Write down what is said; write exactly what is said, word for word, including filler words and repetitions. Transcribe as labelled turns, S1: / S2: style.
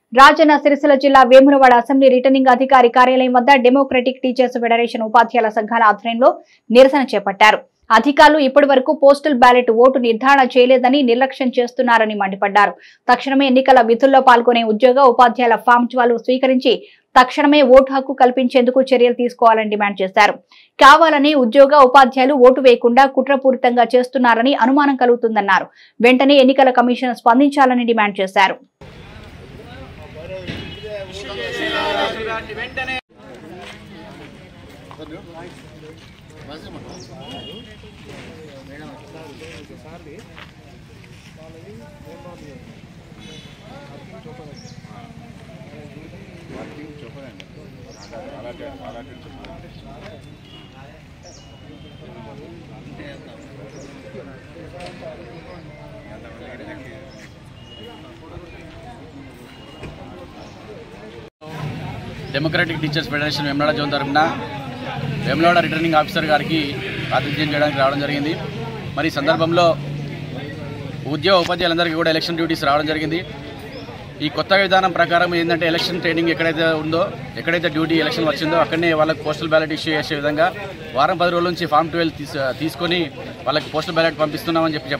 S1: రాజన్న సిరిసిల్ల జిల్లా Vemulawada assembly returning అధికారి కార్యాలయం వద్ద డెమోక్రటిక్ టీచర్స్ ఫెడరేషన్ ఉపాధ్యాయుల సంఘాల ఆధ్వర్యంలో నిరసన చేపట్టారు. అధికారులు ఇప్పటి వరకు పోస్టల్ బ్యాలెట్ ఓటు నిర్ధారణ చేయలేదని నిర్లక్ష్యం చేస్తున్నారని మండిపడ్డారు. తక్షణమే ఎన్నికల విధుల్లో పాల్గొనే ఉద్యోగ ఉపాధ్యాయుల ఫామ్ ట్వెల్వ్ స్వీకరించి తక్షణమే ఓటు హక్కు కల్పించేందుకు చర్యలు తీసుకోవాలని డిమాండ్ చేశారు. కావాలని ఉద్యోగ ఉపాధ్యాయులు ఓటు వేయకుండా కుట్రపూరితంగా చేస్తున్నారని అనుమానం కలుగుతుందన్నారు. వెంటనే ఎన్నికల కమిషన్ స్పందించాలని డిమాండ్ చేశారు.
S2: Democratic teachers federation Vemulawada zone తరఫున వేములవాడ రిటర్నింగ్ ఆఫీసర్ గారికి ప్రాతినిధ్యం చేయడానికి రావడం జరిగింది. మరి ఈ సందర్భంలో ఉద్యోగ ఉపాధ్యాయులందరికీ కూడా ఎలక్షన్ డ్యూటీస్ రావడం జరిగింది. ఈ కొత్త విధానం ప్రకారం ఏంటంటే ఎలక్షన్ ట్రైనింగ్ ఎక్కడైతే ఉందో, ఎక్కడైతే డ్యూటీ ఎలక్షన్ వచ్చిందో అక్కడనే వాళ్ళకి పోస్టల్ బ్యాలెట్ ఇష్యూ చేసే విధంగా వారం పది రోజుల నుంచి ఫామ్ ట్వెల్వ్ తీసుకొని వాళ్ళకి పోస్టల్ బ్యాలెట్ పంపిస్తున్నామని చెప్పి